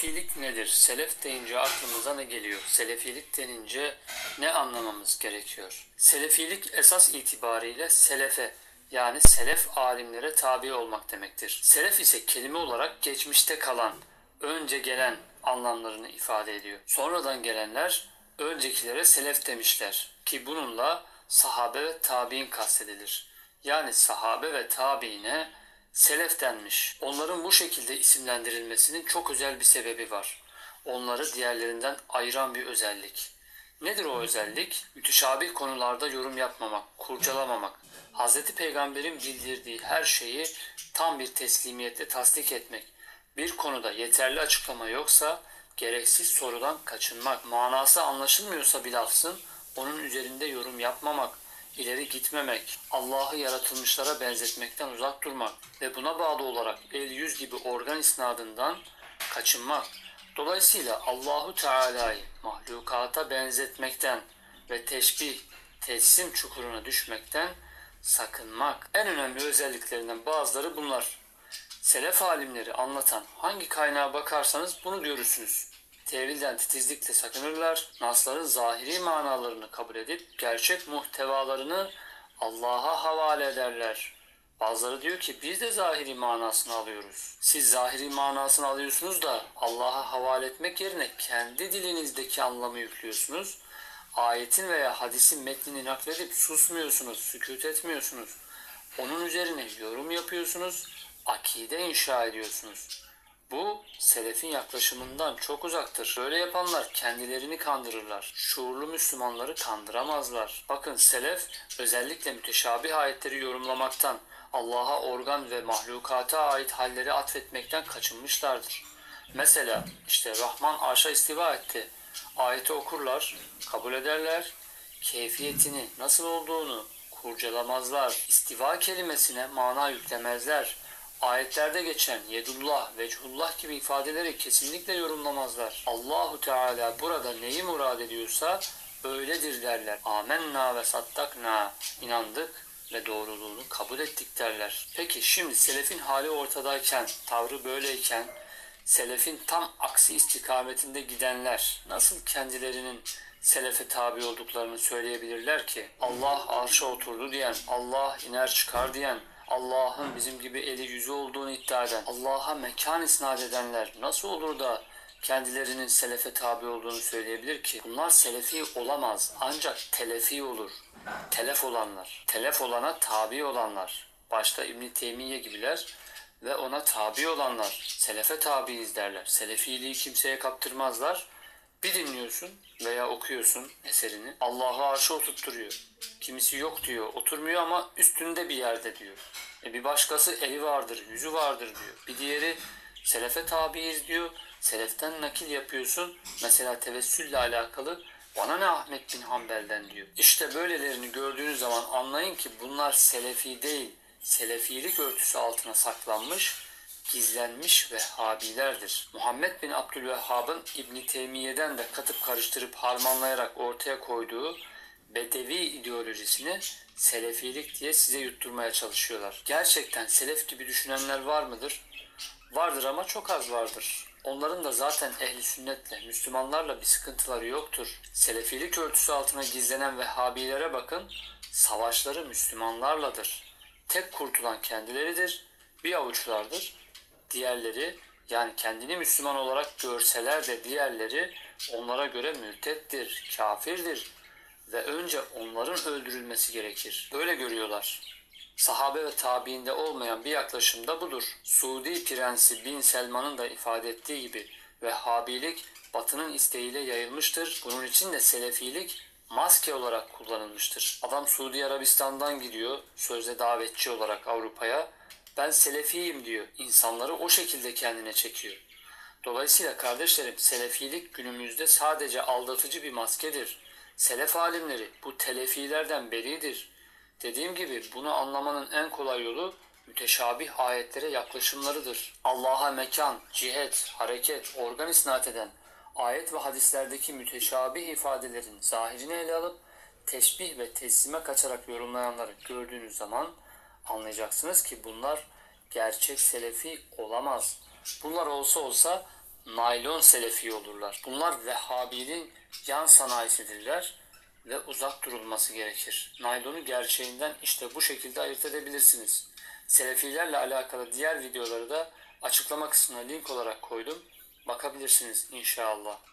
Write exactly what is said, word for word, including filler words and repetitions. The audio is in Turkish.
Selefilik nedir? Selef deyince aklımıza ne geliyor? Selefilik denince ne anlamamız gerekiyor? Selefilik esas itibariyle selefe, yani selef alimlere tabi olmak demektir. Selef ise kelime olarak geçmişte kalan, önce gelen anlamlarını ifade ediyor. Sonradan gelenler öncekilere selef demişler ki bununla sahabe ve tabi'in kastedilir. Yani sahabe ve tabi'ine selef denmiş. Onların bu şekilde isimlendirilmesinin çok özel bir sebebi var. Onları diğerlerinden ayıran bir özellik. Nedir o özellik? Müteşabih konularda yorum yapmamak, kurcalamamak, Hazreti Peygamber'in bildirdiği her şeyi tam bir teslimiyetle tasdik etmek, bir konuda yeterli açıklama yoksa gereksiz sorudan kaçınmak, manası anlaşılmıyorsa bir lafzın onun üzerinde yorum yapmamak, ileri gitmemek, Allah'ı yaratılmışlara benzetmekten uzak durmak ve buna bağlı olarak el yüz gibi organ isnadından kaçınmak. Dolayısıyla Allahu Teala'yı mahlukata benzetmekten ve teşbih, tecsim çukuruna düşmekten sakınmak. En önemli özelliklerinden bazıları bunlar. Selef alimleri anlatan hangi kaynağa bakarsanız bunu görürsünüz. Tevilden titizlikle sakınırlar, nasların zahiri manalarını kabul edip gerçek muhtevalarını Allah'a havale ederler. Bazıları diyor ki biz de zahiri manasını alıyoruz. Siz zahiri manasını alıyorsunuz da Allah'a havale etmek yerine kendi dilinizdeki anlamı yüklüyorsunuz. Ayetin veya hadisin metnini nakledip susmuyorsunuz, sükût etmiyorsunuz. Onun üzerine yorum yapıyorsunuz, akide inşa ediyorsunuz. Bu selefin yaklaşımından çok uzaktır. Böyle yapanlar kendilerini kandırırlar. Şuurlu Müslümanları kandıramazlar. Bakın selef özellikle müteşabih ayetleri yorumlamaktan, Allah'a organ ve mahlukata ait halleri atfetmekten kaçınmışlardır. Mesela işte Rahman arşa istiva etti. Ayeti okurlar, kabul ederler, keyfiyetini nasıl olduğunu kurcalamazlar. İstiva kelimesine mana yüklemezler. Ayetlerde geçen yedullah, vechullah gibi ifadeleri kesinlikle yorumlamazlar. Allahu Teala burada neyi murad ediyorsa öyledir derler. Amenna ve saddakna, inandık ve doğruluğunu kabul ettik derler. Peki şimdi selefin hali ortadayken, tavrı böyleyken, selefin tam aksi istikametinde gidenler nasıl kendilerinin selefe tabi olduklarını söyleyebilirler ki? Allah arşa oturdu diyen, Allah iner çıkar diyen, Allah'ın bizim gibi eli yüzü olduğunu iddia eden, Allah'a mekan isnat edenler nasıl olur da kendilerinin selefe tabi olduğunu söyleyebilir ki? Bunlar selefi olamaz, ancak telefi olur. Telef olanlar, telef olana tabi olanlar, başta İbn-i Teymiye gibiler ve ona tabi olanlar, selefe tabiiz derler. Selefiliği kimseye kaptırmazlar. Bir dinliyorsun veya okuyorsun eserini, Allah'ı arşa oturtturuyor. Kimisi yok diyor, oturmuyor ama üstünde bir yerde diyor. E bir başkası eli vardır, yüzü vardır diyor. Bir diğeri selefe tabiiz diyor. Seleften nakil yapıyorsun. Mesela tevessülle alakalı bana ne Ahmet bin Hanbel'den diyor. İşte böylelerini gördüğünüz zaman anlayın ki bunlar selefi değil, selefilik örtüsü altına saklanmış, gizlenmiş Vehhabilerdir. Muhammed bin Abdülvehhab'ın İbn-i Teymiye'den de katıp karıştırıp harmanlayarak ortaya koyduğu Bedevi ideolojisini selefilik diye size yutturmaya çalışıyorlar. Gerçekten selef gibi düşünenler var mıdır? Vardır ama çok az vardır. Onların da zaten ehli sünnetle, Müslümanlarla bir sıkıntıları yoktur. Selefilik örtüsü altına gizlenen Vehhabilere bakın, savaşları Müslümanlarladır. Tek kurtulan kendileridir, bir avuçlardır. Diğerleri, yani kendini Müslüman olarak görseler de diğerleri onlara göre mürtettir, kafirdir ve önce onların öldürülmesi gerekir. Böyle görüyorlar. Sahabe ve tabiinde olmayan bir yaklaşım da budur. Suudi Prensi Bin Selman'ın da ifade ettiği gibi Vehhabilik Batı'nın isteğiyle yayılmıştır. Bunun için de Selefilik maske olarak kullanılmıştır. Adam Suudi Arabistan'dan gidiyor sözde davetçi olarak Avrupa'ya. Ben Selefiyim diyor. İnsanları o şekilde kendine çekiyor. Dolayısıyla kardeşlerim Selefilik günümüzde sadece aldatıcı bir maskedir. Selef alimleri bu telefilerden beridir. Dediğim gibi bunu anlamanın en kolay yolu müteşabih ayetlere yaklaşımlarıdır. Allah'a mekan, cihet, hareket, organ isnat eden ayet ve hadislerdeki müteşabih ifadelerin zahirini ele alıp teşbih ve teslime kaçarak yorumlayanları gördüğünüz zaman anlayacaksınız ki bunlar gerçek selefi olamaz. Bunlar olsa olsa naylon selefi olurlar. Bunlar Vehhabiliğin yan sanayisidirler ve uzak durulması gerekir. Naylonu gerçeğinden işte bu şekilde ayırt edebilirsiniz. Selefilerle alakalı diğer videoları da açıklama kısmına link olarak koydum. Bakabilirsiniz inşallah.